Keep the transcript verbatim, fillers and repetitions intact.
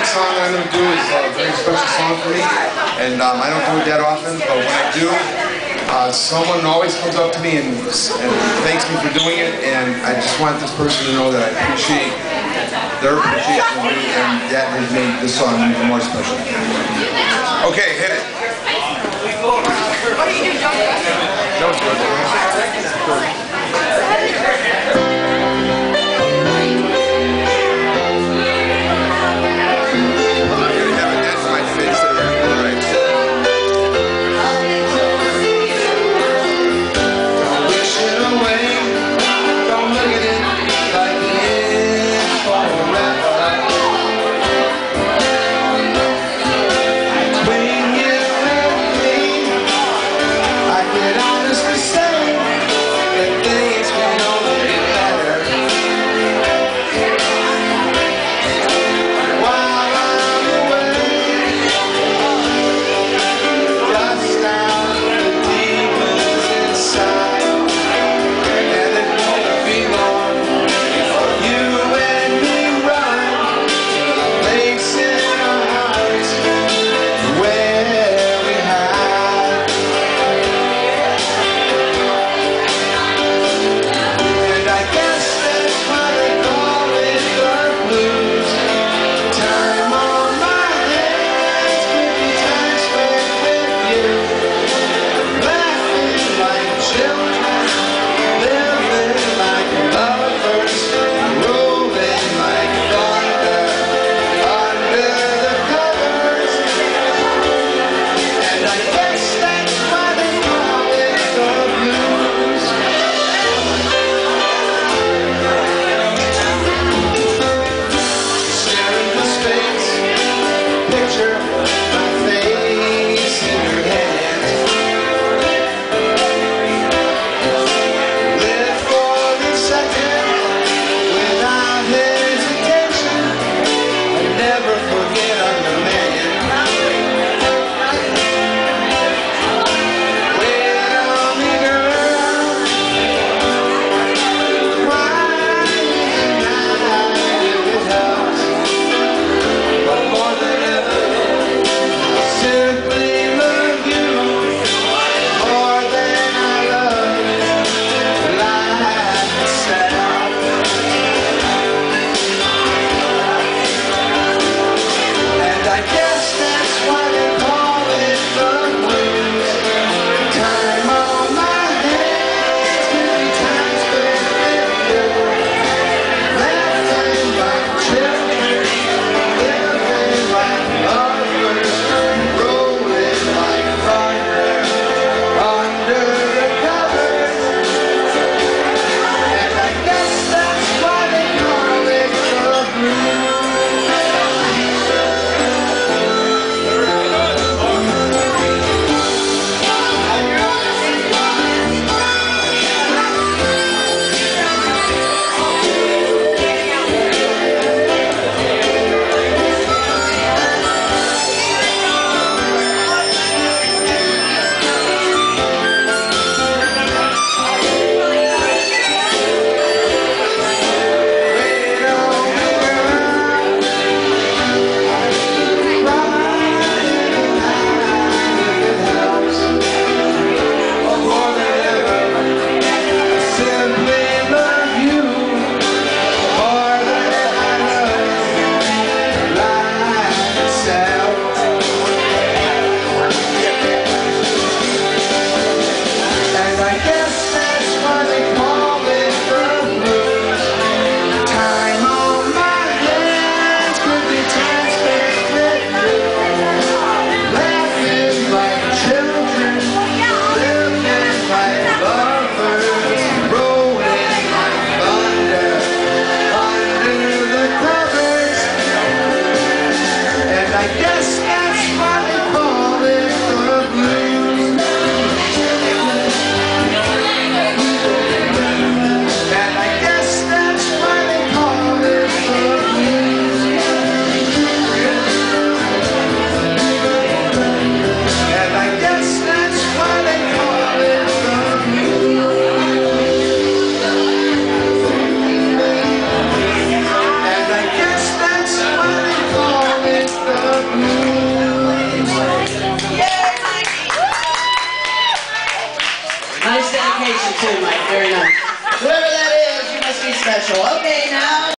song that I'm going to do is a very special song for me, and um, I don't do it that often, but when I do, uh, someone always comes up to me and, and thanks me for doing it, and I just want this person to know that I appreciate their appreciation of me, and that has made this song even more special. Okay, hit it. What do you do, Joe? Joe's good. Nice dedication too, Mike. Very nice. Whoever that is, you must be special. Okay, now.